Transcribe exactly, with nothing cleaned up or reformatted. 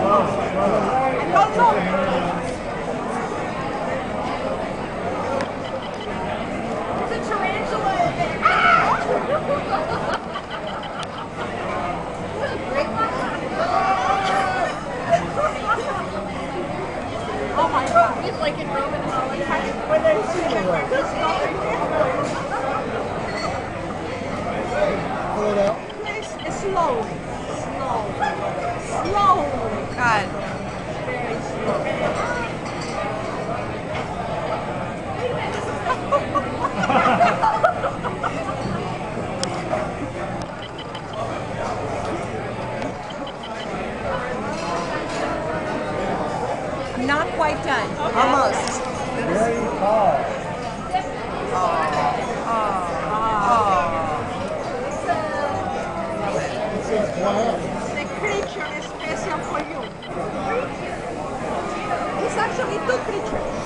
slow. And don't look. There's a tarantula in there. Ah! Oh my God. It's like in Roman Holland. When they see the Pull it out. Please, slowly. Slowly. Slowly. God. Very slowly. I'm not quite done. Almost. Very tall. Oh. This is glass. The creature is special for you. It's actually two creatures.